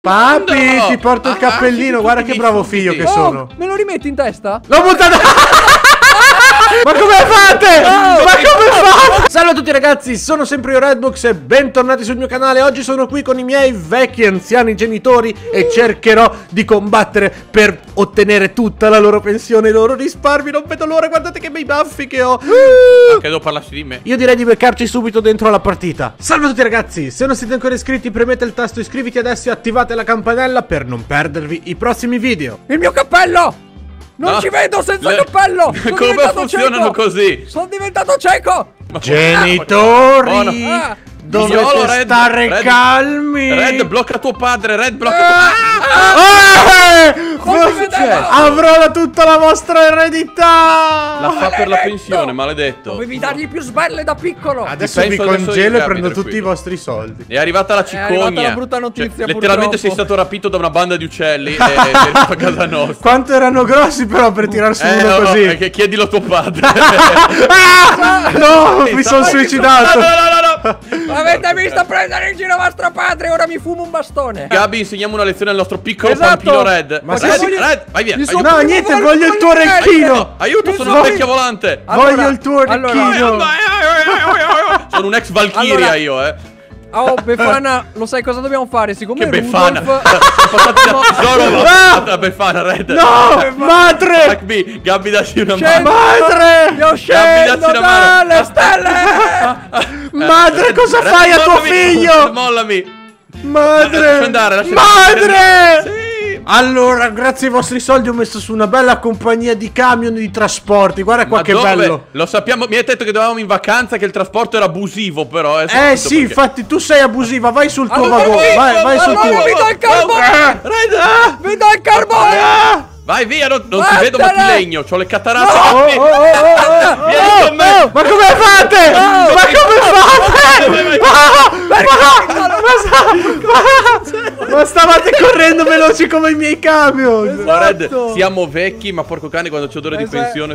Papi, ti porto il cappellino. Guarda che bravo figlio che sono. Me lo rimetti in testa? L'ho buttato. Ma come fate? Ma come fate? Salve a tutti ragazzi, sono sempre io Redbox e bentornati sul mio canale. Oggi sono qui con i miei vecchi anziani genitori e cercherò di combattere per ottenere tutta la loro pensione, i loro risparmi. Non vedo l'ora, guardate che bei baffi che ho. Anche devo parlarsi di me. Io direi di beccarci subito dentro la partita. Salve a tutti ragazzi, se non siete ancora iscritti premete il tasto iscriviti adesso e attivate la campanella per non perdervi i prossimi video. Il mio cappello! Non ci vedo senza cappello! Come funzionano così? Sono diventato cieco! Genitori! Dovete stare calmi! Red, blocca tuo padre! Red, blocca tuo Avrò tutta la vostra eredità! La fa per la pensione, maledetto! Dovevi dargli più sberle da piccolo! Adesso vi congelo e prendo tutti i vostri soldi. È arrivata la cicogna! È arrivata la brutta notizia, letteralmente sei stato rapito da una banda di uccelli e sei arrivato a casa nostra. Quanto erano grossi però per tirarsi uno così? Chiedilo a tuo padre! No, mi sono suicidato! No! Avete visto prendere in giro vostro padre? Ora mi fumo un bastone! Gabi, insegniamo una lezione al nostro piccolo pampino Red. Ma Red, vai via! No, niente, voglio il tuo orecchino! Aiuto, sono una vecchia volante! Voglio il tuo orecchino! Sono un ex Valkyria io, Oh, Befana, lo sai cosa dobbiamo fare? Siccome Che Befana? La Befana, Red! No! Madre! Gabbi, dacci una mano! Madre! Io scendo dalle stelle! Madre, cosa fai a tuo figlio? Mollami! Madre! Lasciami andare, Madre! Sì. Allora, grazie ai vostri soldi ho messo su una bella compagnia di camion di trasporti. Guarda qua che bello. Lo sappiamo, mi hai detto che dovevamo in vacanza, che il trasporto era abusivo però. Sì, infatti tu sei abusiva, vai sul tuo vagone. Vai sul tuo. Vi do il carbone! Vi do il carbone! Vai via, non ti vedo ma ti legno, c'ho le catarate. Vieni con me! Ma come fate? Ma come fate? Ma stavate correndo veloci come i miei camion. Red, siamo vecchi, ma porco cane, quando c'è odore di pensione.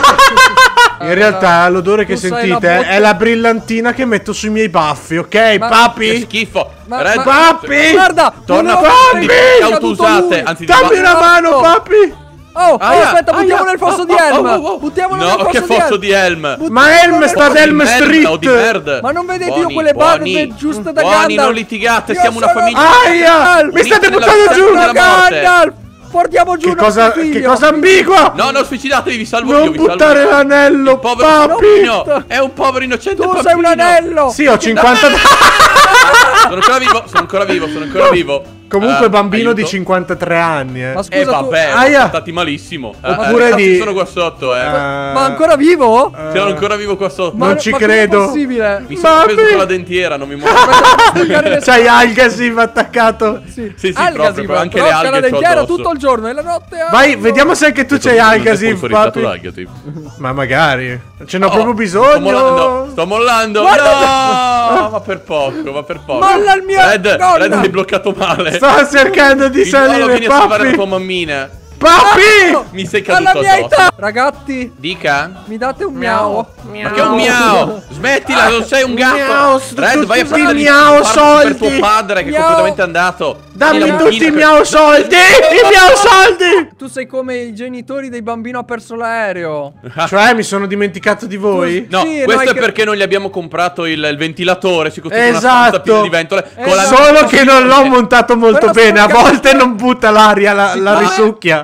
In realtà l'odore che sentite è la brillantina che metto sui miei baffi, ok, papi? Che schifo. Red, papi! Guarda! Torna papi! Autousate, anzi dammi una mano, papi! Oh, aspetta, buttiamo nel fosso di Helm! Buttiamolo nel fosso di Helm! No, che fosso di Helm? Ma Helm sta ad Helm Street! Ma non vedete io quelle barbe giuste da Gandalf? Non litigate, siamo una famiglia. Aia! Mi state buttando giù! Gandalf! Portiamo giù che cosa ambigua! No, suicidatevi, vi salvo io. Non buttare l'anello, papi! È un povero innocente Tu sei un anello! Sì, ho 50. Sono ancora vivo. Comunque bambino di 53 anni, Ma scusa, vabbè, sono stati malissimo. Oppure di... sono qua sotto, Ma ancora vivo? Sono ancora vivo qua sotto. Non ci credo. È possibile? Mi sono preso con la dentiera, non mi muovo. C'hai Algasim attaccato? Sì, proprio, anche le alghe la dentiera tutto il giorno e la notte. Vai, vediamo se anche tu c'hai Algasim, papi. Ma magari. Ce n'ho proprio bisogno. Sto mollando. No, ma per poco. Molla il mio. Red, hai bloccato male. Sto cercando di salire, vieni a salvare la tua mammina. Papi! Mi sei caduto addosso. Ragazzi, dica. Mi date un miau. Ma che un miau? Smettila, non sei un gatto. Red, vai a prendere i miau soldi per tuo padre che è completamente andato. Dammi tutti i miau soldi! I miau soldi! Tu sei come i genitori dei bambini ha perso l'aereo. Cioè, mi sono dimenticato di voi? No, questo è perché non gli abbiamo comprato il ventilatore. Si costruisce una stanza piena di ventole. Solo che non l'ho montato molto bene. A volte non butta l'aria, la risucchia.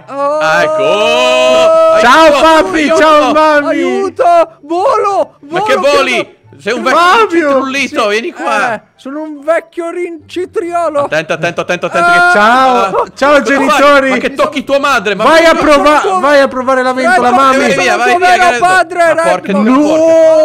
Ecco. Ciao papi, ciao mami. Aiuto, volo. Ma che voli? Sei un vecchio trullito, vieni qua. Sono un vecchio rincitriolo. Attento. Ciao genitori. Ma che tocchi tua madre. Vai a provare la ventola, mami. Vai, padre. No.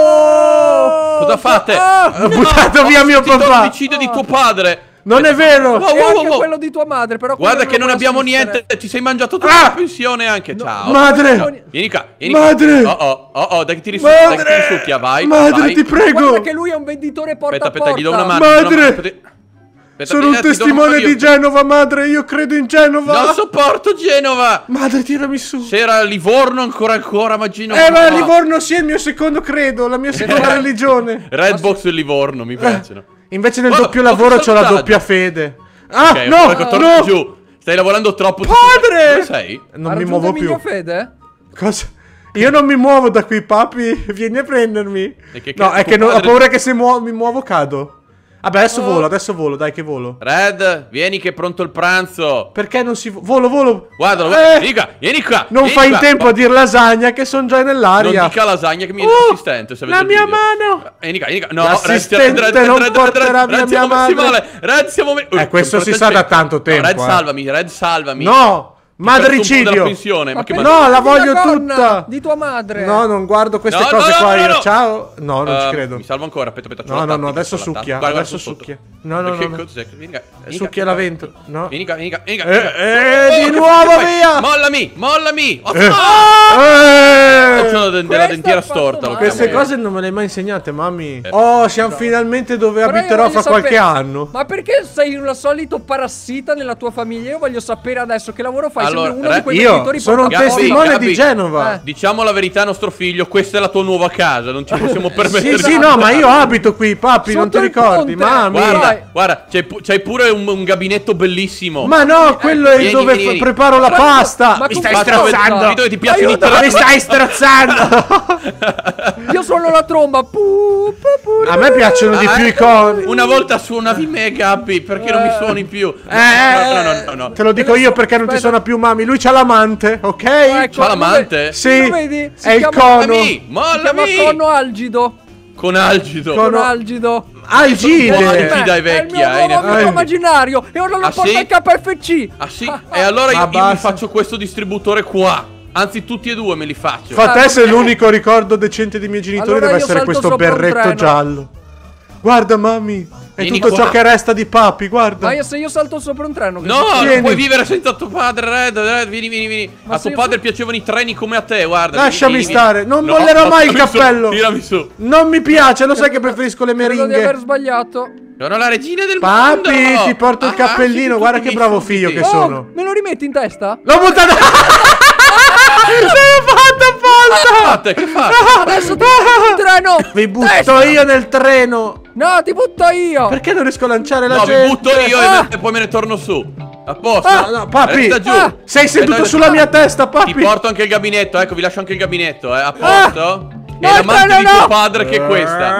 Cosa fate? Ho buttato via mio papà. L'omicidio di tuo padre. Non è vero! E anche quello di tua madre, però. Guarda che non abbiamo niente. Ti sei mangiato tutta la pensione anche. Ciao. Madre! Vieni qua. Madre! Oh, dai che ti risucchia, vai. Madre, ti prego! Guarda che lui è un venditore porta a porta. Aspetta, gli do una mano. Madre! Sono un testimone di Genova, madre. Io credo in Genova. Non sopporto Genova. Madre, tirami su. Se era Livorno ancora, ma Genova. Ma Livorno sì, è il mio secondo credo. La mia seconda religione. Redbox e Livorno, mi piacciono. Invece nel doppio lavoro c'ho la doppia fede. Ah, Ok, no, ecco, torna no. giù. Stai lavorando troppo. Padre! Dove sei? Non mi muovo più. Fede? Cosa? Io non mi muovo da qui, papi. Vieni a prendermi. E che No, cazzo, è che tuo ho padre- paura che se mi muovo cado. Vabbè, adesso volo, dai che volo. Red, vieni che è pronto il pranzo. Perché non si volo? Guarda, vieni qua. Non vieni fai in qua. tempo a dire lasagna che sono già nell'aria. Non dica lasagna che mi viene l'assistente. Se la avete il mia video. mano. Vieni qua. No, L'assistente non porterà via mia madre. Red, siamo questo si sa da tanto tempo, Red, salvami. No, Ti ho perso un po' madricidio. della pensione, ma che No, la voglio tutta. Di tua madre. No, non guardo queste No, cose no, qua no, io. no. Ciao. No, non ci credo. Mi salvo ancora. Aspetta. No, adesso succhia. Adesso succhia. No. Vieni qua. Succhia la vento. No. Vieni qua. Di nuovo via. Mollami. Eh. Sono della dentiera storta. lo Queste chiamo io. cose non me le hai mai insegnate, mami. Oh, siamo finalmente dove Però io abiterò voglio fra qualche sapere- anno. Ma perché sei un solito parassita nella tua famiglia? Io voglio sapere adesso che lavoro fai. Allora, Sembri uno di quei Io genitori sono un portafoglio. testimone Gabi. di Genova. Diciamo la verità a nostro figlio, questa è la tua nuova casa, non ci possiamo permettere. Sì, no, ma io abito qui, papi, non ti Sotto il ricordi? ponte. Mami. Guarda, c'hai pure un gabinetto bellissimo. Ma no, quello è vieni, dove vieni. preparo la pasta. ma Mi con stai che cosa? strozzando. Vedo che ti piace Aiuto, iniziare. Mi stai strozzando. Io suono la tromba. A me piacciono di più i coni. Una volta suonavi me, Gabby, perché non mi suoni più? No. Te lo dico io perché non ti suona più, mami. Lui c'ha l'amante, ok? Ecco, C'ha l'amante? Sì, lo vedi? Si è il chiama- cono. Si chiama Mollami! cono algido. Con algido. Con- Cono algido. Algide. Algida è È il vecchia, mio nuovo amico Ah. immaginario. E ora lo Ah, porto sì? al KFC. Ah sì? E allora io mi basta. faccio questo distributore qua. Anzi, tutti e due me li faccio. Fa te se l'unico ricordo decente dei miei genitori Allora deve io essere salto questo sopra un berretto treno. giallo. Guarda, mami. È Vieni tutto qua. ciò che resta di papi, guarda. Ma se io salto sopra un treno, che No, succede? Vieni. non puoi vivere senza tuo padre, Red. Vieni. Ma A se tuo io padre so- piacevano i treni come a te, guarda. Lasciami vieni. stare, non No, mollerò mai il tirami su, cappello. Tirami su. Non mi piace, lo sai che preferisco le Credo di aver meringhe. sbagliato. Sono la regina del mondo. Papi, ti porto il cappellino, sì, guarda tutti che i bravo sudditi. figlio che Oh, sono. me lo rimetti in testa? L'ho buttato. L'ho fatto apposta. Che fa? Adesso ti butto in treno. Vi butto Testa. io nel treno. No, ti butto io. Perché non riesco a lanciare la No, gente? mi butto io Ah. e poi me ne torno su. A posto. No, papi. Resta giù. Ah. Sei seduto sulla mia testa, papi. Ti porto anche il gabinetto, ecco, vi lascio anche il gabinetto, A posto? No, E l'amante no, di no. tuo padre che è questa.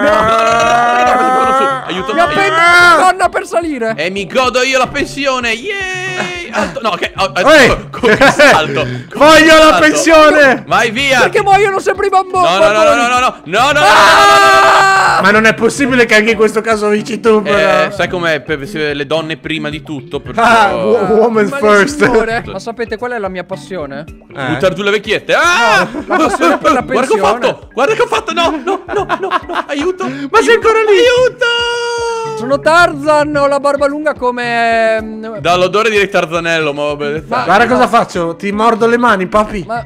No. Aiuto. Mi appendo una donna per salire. E mi godo io la pensione. Yay! Alto. No, ok. Ehi. Con che salto. Voglio la pensione. Vai via. Perché muoiono sempre i bambini. No. Ma non è possibile che anche in questo caso vinci tu, però. Sai com'è? Le donne prima di tutto. Ah, Perciò... woman first. Ma sapete qual è la mia passione? Buttare giù le vecchiette. Ah! La passione per la Guarda che ho pensione. fatto. Guarda che ho fatto. No. Aiuto. Ma sei ancora lì? Aiuto. Sono Tarzan, ho la barba lunga come... Dall'odore di Tarzanello, ma vabbè. Ma- Guarda cosa faccio, ti mordo le mani, papi. Ma...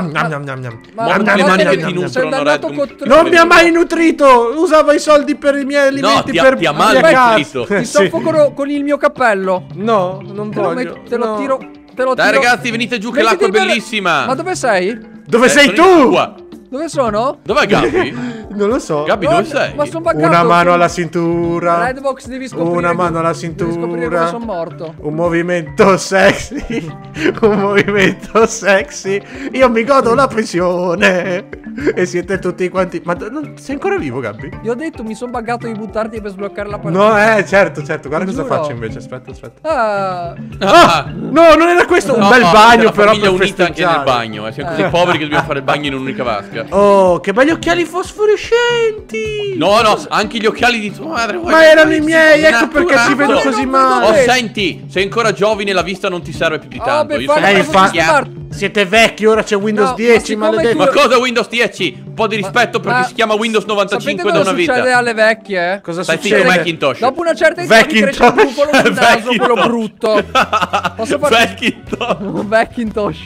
Mordi le mani che ti nutrono, sei dannato Red. contro... Non mi ha mai nutrito. Usava i soldi per i miei alimenti ti ha per mal mia casa. nutrito. Ti Sì. soffocano con il mio cappello. No, non Te lo, voglio. te lo no. tiro... Te lo Dai tiro. ragazzi, venite giù che Mettiti l'acqua è bene- bellissima. Ma dove sei? Dove sei Sono io tu? qua. Dove sono? Dov'è Gabby? Non lo so. Gabby, dove sei? Ma sono buggato. Una mano alla sono- cintura. Redbox, devi scoprire. Una mano alla Devi scoprire come cintura. sono morto. Un movimento sexy. Un movimento sexy. Io mi godo la pensione. E siete tutti quanti. Ma sei ancora vivo, Gabby? Ti ho detto, mi sono buggato di buttarti per sbloccare la partita. No, certo. Guarda cosa Giuro. faccio invece. Aspetta. Ah, Ah, no, non era questo. Un No, bel no, bagno, la però. famiglia Per unita anche festeggiare. nel bagno. Siamo così poveri che dobbiamo fare il bagno in un'unica vasca. Oh, che belli occhiali fosforescenti. No, anche gli occhiali di tua madre. Ma erano i miei, ecco perché ci vedo Naturato. così non male. Oh, vedo. senti, sei ancora giovine, la vista non ti serve più di tanto. per Io fare sono la Lei cosa fa- di smart. Siete vecchi, ora c'è Windows No, ma 10, siccome maledetto. Ma cosa Windows 10? Un po' di rispetto perché Ma si chiama Windows 95 sapete da cosa una vita. succede alle vecchie? Cosa Stai succede? zitto, Macintosh. Dopo una certa età mi cresce il Macintosh. brufolo sul naso, quello Macintosh. brutto. Posso farti... Macintosh. Un Macintosh.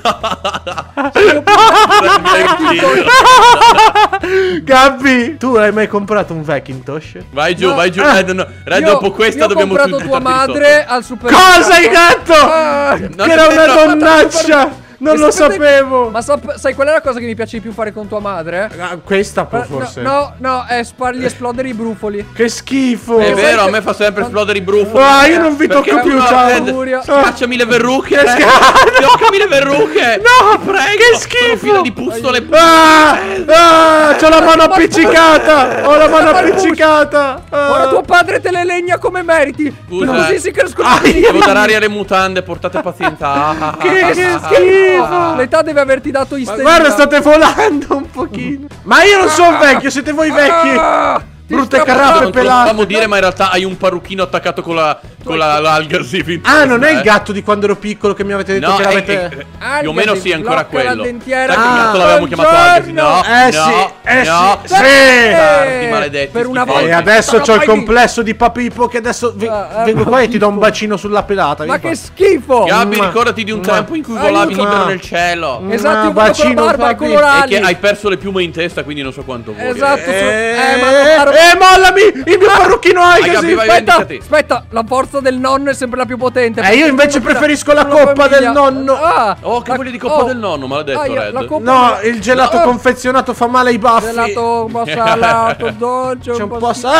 Gabby, tu hai mai comprato un Macintosh? Vai giù, No. vai giù. Red, Io- dopo questa io ho dobbiamo comprato tutti tua buttarti di madre al super... Cosa hai detto? Ah, Che era una donnaccia. Non lo sapevo. Ma sai qual è la cosa che mi piace di più fare con tua madre? Questa forse. No, è fargli esplodere i brufoli. Che schifo. È vero, a me fa sempre esplodere i brufoli. Ah, io non vi tocco più, ciao. Scacciami le verruche. Toccami le verruche. No, ti prego. che schifo. Filo di pustole. C'ho la mano appiccicata. Ho la mano appiccicata. Ora tuo padre te le legna come meriti. Scusa. Così si crescono i Devo dare aria alle mutande, portate pazienza. Che schifo. L'età deve averti dato isteria. Guarda, state volando un pochino. Ma io non sono vecchio, siete voi vecchi. Brutte caraffe Non te lo pelate. facciamo dire, ma in realtà hai un parrucchino attaccato con l'alga. Ah, non è il gatto di quando ero piccolo che mi avete detto No, che l'avete. più o meno sì, è ancora blocca la quello. dentiera. Sai che gatto l'avevamo chiamato Algasi? No, sì. Sardi maledetti. Per una schifosi. E volta. adesso c'ho il Vai. complesso di Papipo che adesso vengo qua e ti do un bacino sulla pelata. Ma che schifo. Gabby, ricordati di un tempo in cui volavi Aiuto. libero nel cielo. Esatto, io bacino, con la barba e papi. con E l'orali. che hai perso le piume in testa, quindi non so quanto vuoi. Esatto. Mollami! Il mio parrucchino Gabby, Algasi! vai, Aspetta, vendicati. aspetta, la forza del nonno è sempre la più potente. Io invece preferisco la coppa del nonno. Oh, che quelli di coppa del nonno, maledetto Red. La coppa No, il gelato confezionato fa male ai baffi. gelato un po' salato, dolce, C'è un po' schifo.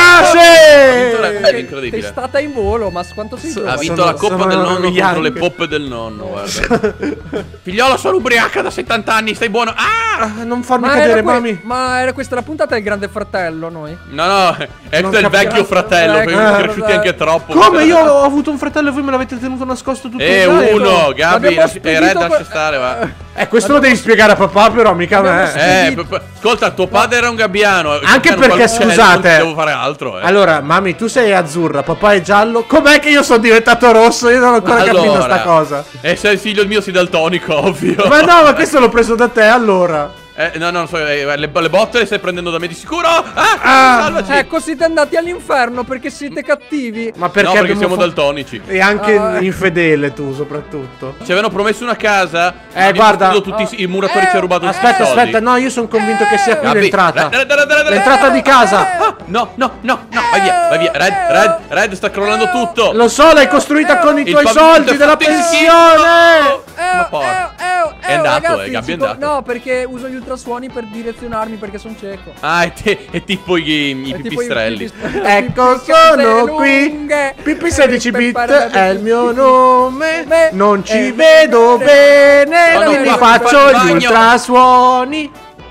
È sì! incredibile. Testata in volo, ma quanto sei Ha giovane? vinto la coppa sono del nonno contro bianche. le poppe del nonno, guarda. Figliola, sono ubriaca da 70 anni, stai buono. Non farmi Ma cadere, mami. ma era questa la puntata del Grande Fratello, noi? No, è Non del vecchio capisco. fratello, che siamo cresciuti anche troppo. Come io ho avuto un fratello e voi me l'avete tenuto nascosto tutto il tempo? Uno, Gabby, L'abbiamo Red, lascia spedito stare, va. Questo lo devi spiegare a papà, però mica a me. Ascolta, tuo padre era un gabbiano. Anche perché, scusate, non devo fare altro, Allora, mami, tu sei azzurra, papà è giallo. Com'è che io sono diventato rosso? Io non ho ancora capito sta cosa. E se il figlio mio sei daltonico, ovvio. Ma no, ma questo l'ho preso da te, allora. No, non so, le botte le stai prendendo da me di sicuro? Salvaci. Ecco, siete andati all'inferno perché siete cattivi. Ma No, perché, perché siamo daltonici. E anche infedele tu, soprattutto. Ci avevano promesso una casa. Guarda. Tutti i muratori ci hanno rubato tutti i Aspetta, soldi. aspetta, no, io sono convinto che sia qui Gabby, l'entrata. Red. L'entrata di casa. No, vai via. Red, sta crollando tutto. Lo so, l'hai costruita con i Il tuoi pavimento soldi è della fatto in pensione. Ma porca. È andato, ragazzi, Gabby, è andato. No, perché uso gli ultrasuoni per direzionarmi perché sono cieco. È tipo i pipistrelli. Ecco, sono qui. Pippi 16 bit è il mio nome. Non ci vedo bene, No, quindi qua, faccio fa il gli bagno. ultrasuoni.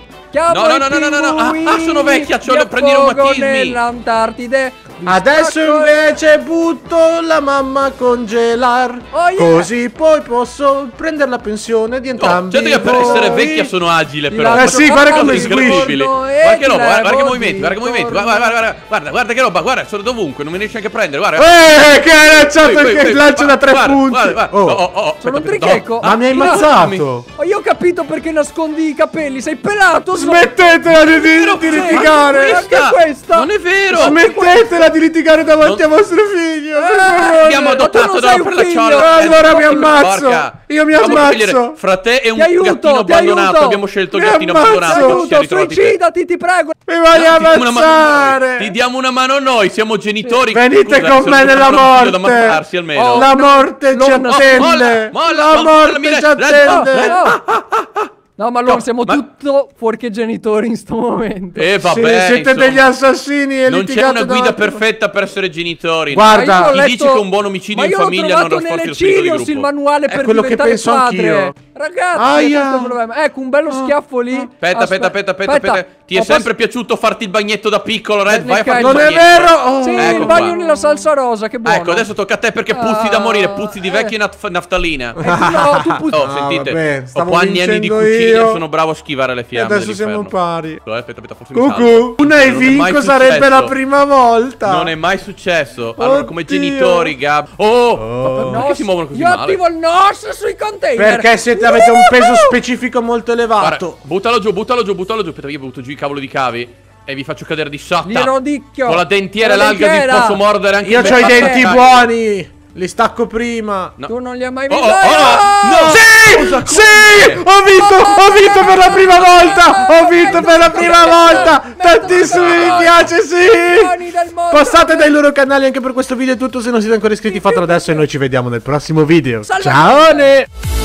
No. Sono vecchia, c'ho da prendere reumatismi. Nell'Antartide. Adesso invece butto la mamma a congelar. Oh, yeah. Così poi posso prendere la pensione di entrambi. Certo che per essere voi. vecchia sono agile, però. sì, guarda come incredibili. squisci. Guarda che roba, guarda che movimenti, guarda che roba, guarda, sono dovunque, non mi riesci neanche a prendere, guarda. Che hai lanciato il lancio da 3 punti. Guarda. Sono un tricheco. Ma mi hai ammazzato. Oh, io ho capito perché nascondi i capelli. Sei pelato. Smettetela di litigare. Anche questa. Non è vero. Smettetela di litigare davanti a vostro figlio. Per favore. Abbiamo adottato da per la ciola. Allora mi ammazzo. Io mi ammazzo. Fra te e un aiuto, gattino ti abbandonato. aiuto. Abbiamo scelto il Mi gattino ammazzo. abbandonato. Ci siamo ritrovati te. Suicidati, ti prego. Mi voglio Ti diamo una mano ammazzare. noi. Ti diamo una mano noi, siamo genitori. Venite Scusa, con se me non nella troviamo un figlio da morte. ammazzarsi almeno. Oh, La morte ci no, attende. La morte ci attende. No, ma allora siamo tutto fuorché genitori in sto momento. Vabbè, Siete insomma, degli assassini e non c'è litigate una guida davanti- perfetta per essere genitori. Guarda, Ma io ho chi letto- dice che un buon omicidio ma in famiglia non io l'ho rafforza trovato lo spirito di nelle il gruppo. manuale per quello che diventare penso padre. anch'io. Ragazzi, Aia. questo è il problema. Ecco, un bello schiaffo lì. Aspetta. Ti è sempre piaciuto farti il bagnetto da piccolo, Red? Vai a farti il Non è bagnetto. vero. Oh. Sì, Ecco il bagno qua. nella salsa rosa, che buono. Ecco, adesso tocca a te perché puzzi da morire, puzzi di vecchia naftalina. No, tu puzzi. Oh, sentite, vabbè, stavo ho anni di vincendo cucina, io. sono bravo a schivare le fiamme. Adesso siamo pari. Aspetta, forse mi salvo. Cucù, una e Non è mai vinco sarebbe successo. la prima volta. Non è mai successo. Allora, come Oddio. genitori, Gab. Ma perché si muovono così Io male? attivo il NOS sui container. Perché avete un peso specifico molto elevato. Guarda, buttalo giù. Aspetta, io butto giù i cavolo di cavi e vi faccio cadere di sotto. Gli rodicchio. Con la dentiera e Con la l'alga vi dentiera. posso mordere anche Io in ho i mezzo. denti buoni. Li stacco prima. No. Tu non li hai mai Oh, visti. no! Sì! Ho vinto per la prima volta! Ho vinto per la prima volta! Tantissimi mi piace, sì! Passate dai loro canali anche per questo video è tutto. Se non siete ancora iscritti fatelo adesso e noi ci vediamo nel prossimo video. Salve. Ciao!